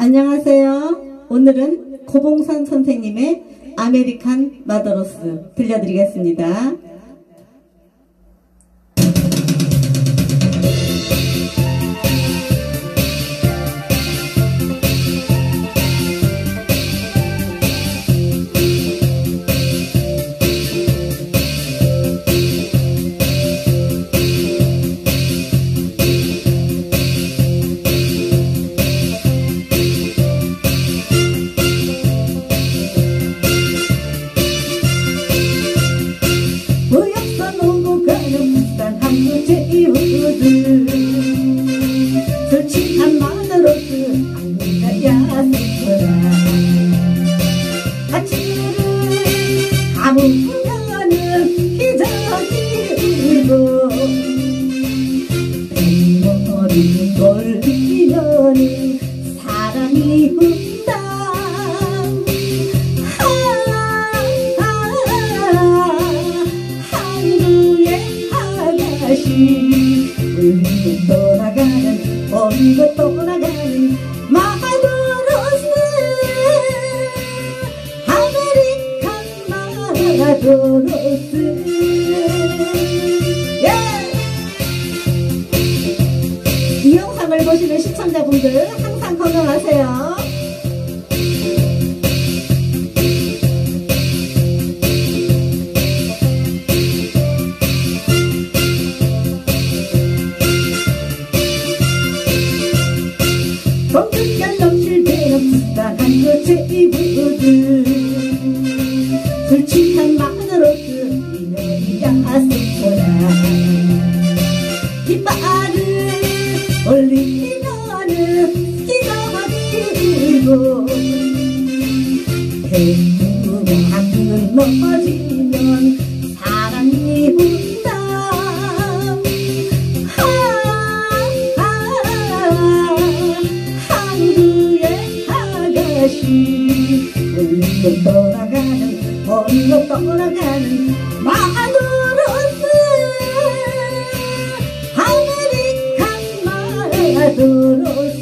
안녕하세요. 오늘은 고봉선 선생님의 아메리칸 마더로스 들려드리겠습니다. 술 취한 마더로스 안가야 슬퍼라 아침을 감으면은 기적이 울고 뱃머리 돌리면은 사랑이 운다 한국의 아가씨 울고 돌아가는 울고 돌아가는 마더로스 아메리칸 마더로스 이 영상을 보시는 시청자분들 항상 건강하세요. 동득결 넘칠 대로 부산한 그 제이부들 술 취한 마더로스 이년이야 슬퍼라 깃발을 올리면은 기적이 울고 배우가 넘어지면 사랑이 운다 홀로 돌아가는 홀로 돌아가는 마더로스 아메리칸 마더로스